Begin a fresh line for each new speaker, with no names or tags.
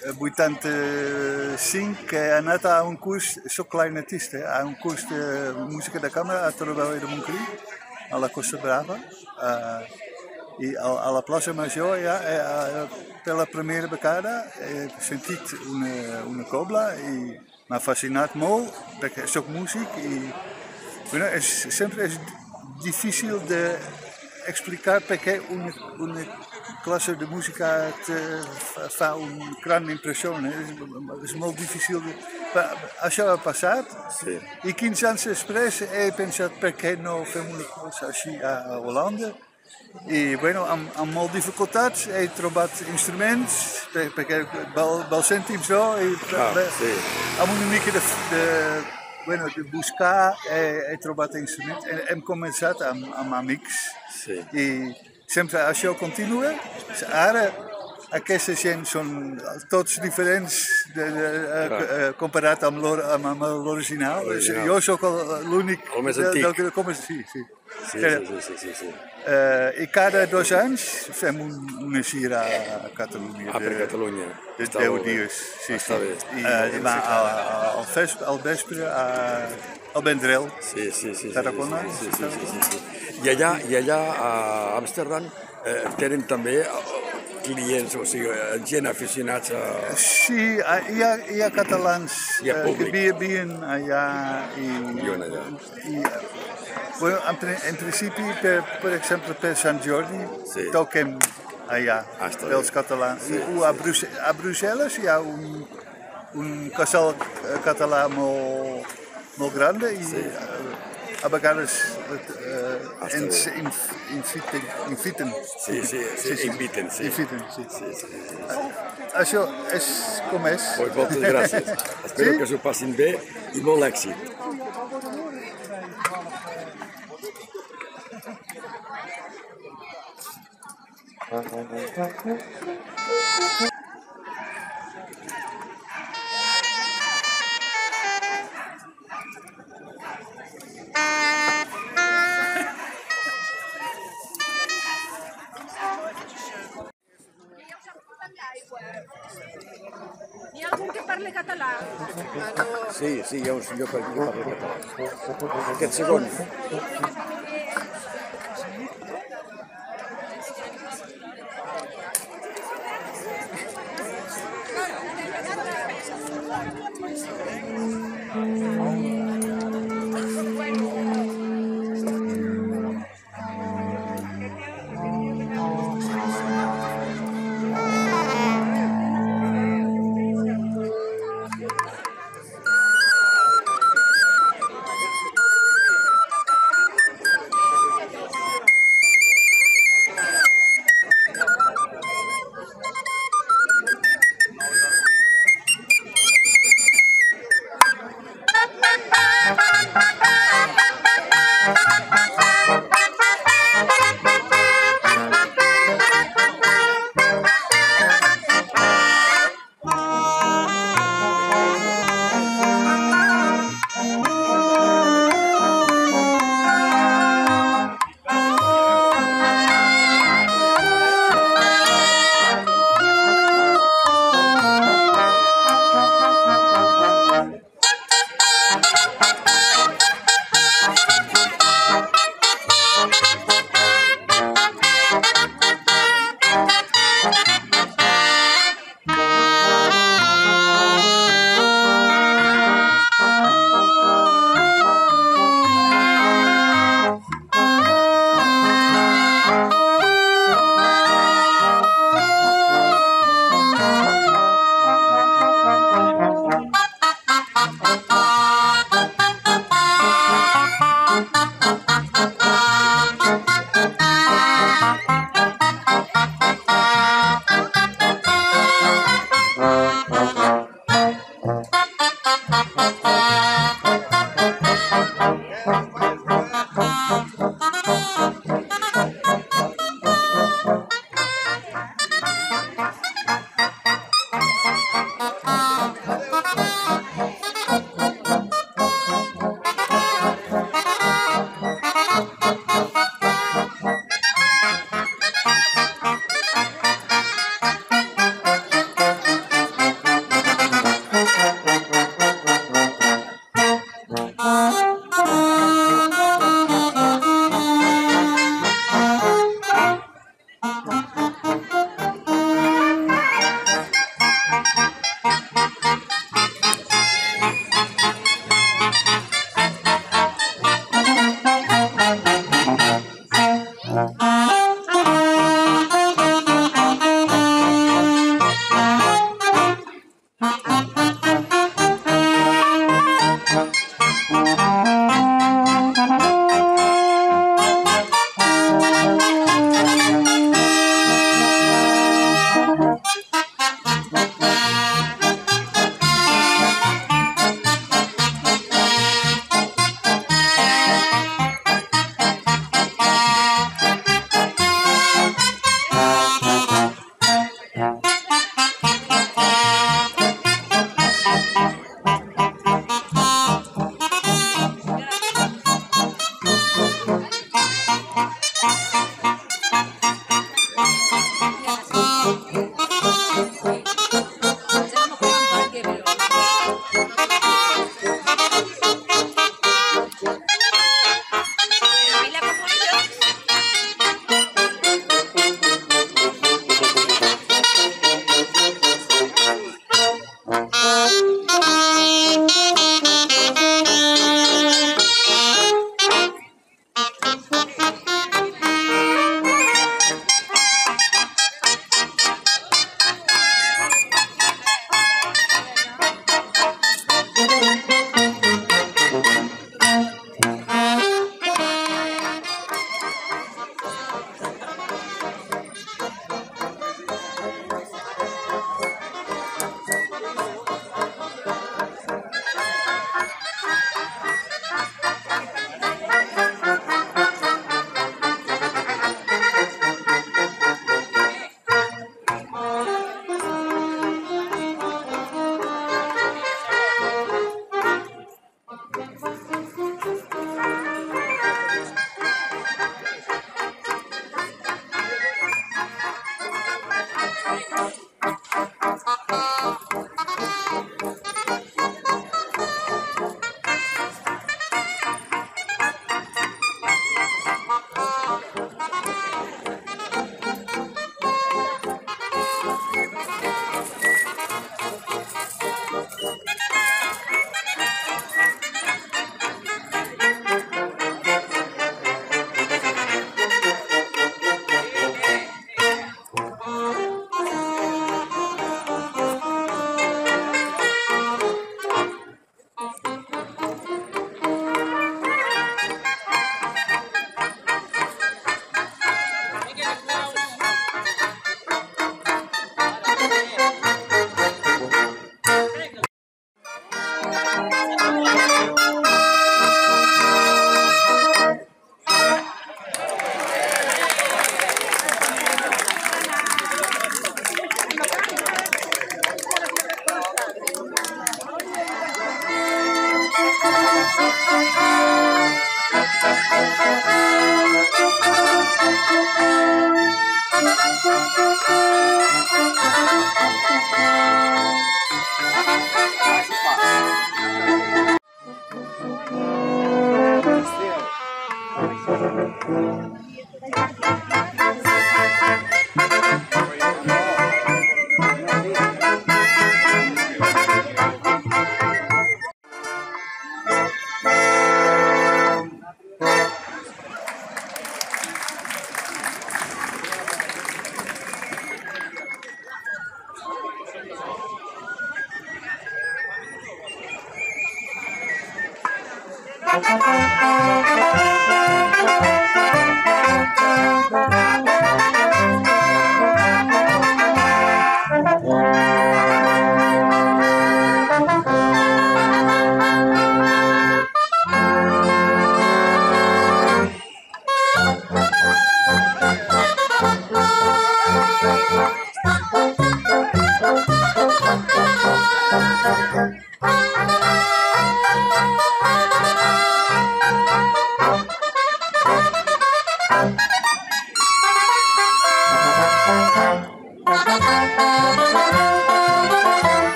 85 que é anata a um curso, sou clarinetista, há um curso de música da câmara a Torrebel de Montcri, a la Costa Brava, e a la Plaça Major, pela primeira becada, senti uma cobla e me fascinat molt, porque sou músico e bueno, sempre é difícil de explicar porque uma classe de música te fa uma grande impressão, né? É muito difícil de achar passar.
Sí.
E 15 anos depois he pensado porque não fazemos uma coisa assim a Holanda. E bueno, há molt dificultats, he trobat instruments, perquè el sentim so, i amb una mica de buscar he trobat instruments. Hem començat amb amics i sempre això continua. Ara aquesta gent són tots diferents comparat amb l'original. Jo sóc l'únic
el més antic.
Sí. I cada 2 anys fem una gira a Catalunya.
Per Catalunya.
De 10 dies. Sí. I al vespre al Vendrell. Tarragona.
I allà a Amsterdam tenen també clients, o sigui, gent aficionats a...
Sí, hi ha catalans que vivien allà i bueno, en principi, per exemple, per Sant Jordi, toquem allà, pels catalans. A Brussel·les hi ha un casal català molt gran i a vegades ens inviten.
Inviten.
Això és com és.
Moltes gràcies. Espero que s'ho passin bé i molt èxit.
N'hi ha algun que parli català?
Sí, hi ha un senyor que parla català. Aquest segon.